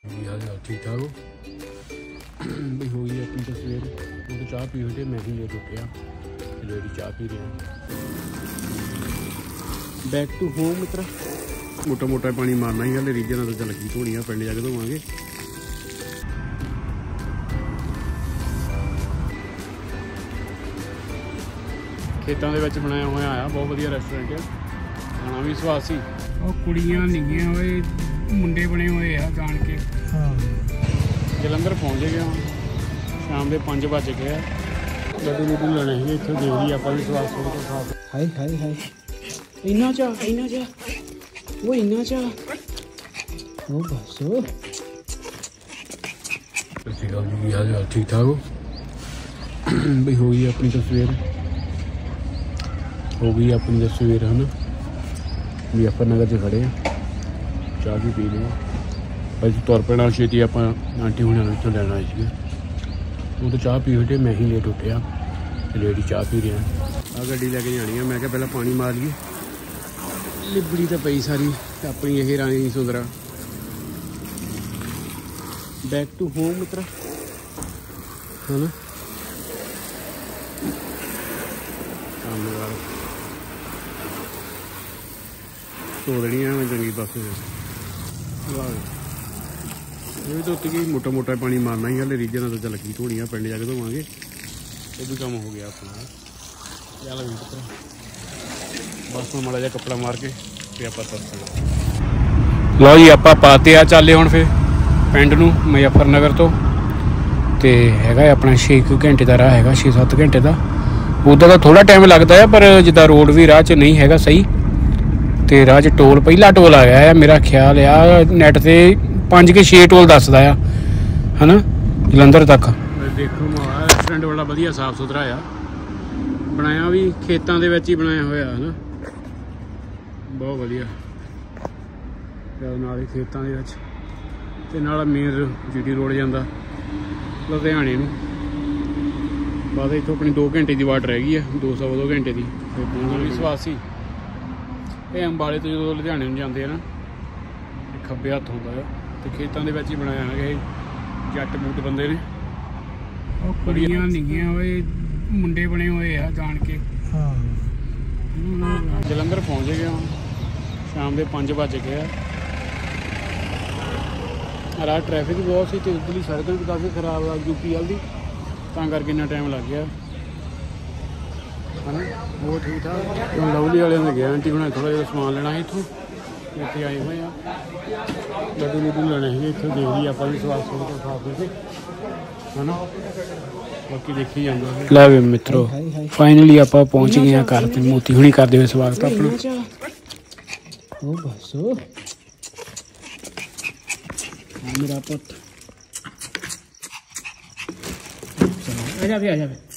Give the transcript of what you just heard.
ठीक ठाक हो भी हो गई अपनी तस्वीर। वो तो चाह पी हुई मैं ही लेट उठिया लेडी चाह पी रहा। बैक टू होम मित्रा। मोटा मोटा पानी मारना ही हले रीझे ना तो चल की धोनी पिंड जाके धोवांगे। खेतों के बनाया हुआ आया बहुत वधिया रेस्टोरेंट है, खाना भी स्वाद सी। कुड़ियां निगियां हुए मुंडे बने हुए आ जान के। जलंधर पहुँच गए हम, शाम के 5 बज गए। लड्डू लुड्डू लेने हैं इतने देख ली आप भी स्वाद सुन खा। हाय हाय हाय इन्ना चा वो इन्ना चा वो बस जी ठीक ठाक हो भाई। हो गई अपनी तस्वीर, हो गई अपनी तस्वीर है ना। मुजफ्फरनगर से खड़े चाह भी पी लिया अभी तुर पैना छेती आप आंटी हुणे इतों लैन आए थे। वो तो चाह पी हुई मैं ही लेट उठिया लेडी चाह पी रहा। आ गड्डी लैके जानी है, मैं क्या पहला पानी मार लिए। लिबड़ी तो पई सारी अपनी यही रानी सुंदरा। बैक टू होम मित्रा है ना। धो देनी है मैं चंगी पास ये तो उत्ती गई। मोटा मोटा पानी मारना ही हले रीझे ना तो चल की धोनी पिंड जाके धोवांगे। ये भी काम हो गया अपना। चल भी पुत्र बस मैं माड़ा जा कपड़ा मार के फिर आप लो जी आप पाते आ चाले हुण फिर पिंड नूं मुजफ्फरनगर तो ते हैगा अपना 6 घंटे का राह है, 6-7 घंटे का। उधर तो थोड़ा टाइम लगता है पर जिदा रोड भी राह च नहीं है सही। तो राह च टोल पहला टोल आ गया है मेरा ख्याल आ नैट से 5 के 6 टोल दसदा है ना जलंधर तक। देखो रेस्टोरेंट बड़ा वधिया साफ सुथरा आ बनाया भी खेतों के ही बनाया हुआ है ना बहुत वधिया। नाल ही खेतों के नाल मेन GT रोड जाता लुधियाने नूं। बस इतों अपनी 2 घंटे की वाट रह गई है, 2 घंटे की भी स्वाद सी। ये अंबाले तो जो लुधियाने जाते हैं ना खब्बे हत्थ होंदा है तो खेतों के ही बनाया है। जट बूट बंदे ने कुड़ियां निगियां हुए मुंडे बने हुए आ जान के। जलंधर पहुँच गए हम, शाम के 5 बज गए। राह ट्रैफिक बहुत सी तो उधरली सड़क भी काफ़ी खराब आ यूपी वाल की करके इन्ना टाइम लग गया है ना। वो ठीक ठाक लवली वाले ने गया आंटी बना थोड़ा जो समान लेना है इतों इतने आए हुए हैं। लड्डू लुड्डू लेने हैं इतों देख ली आप भी स्वाद सुन के खा के है ना। बाकी देखी जाएंगे। लै वे मित्रों फाइनली आप पहुँच गए घर ते मोती हुणी करते हुए स्वागत अपना। बस मेरा पुत आ जा भी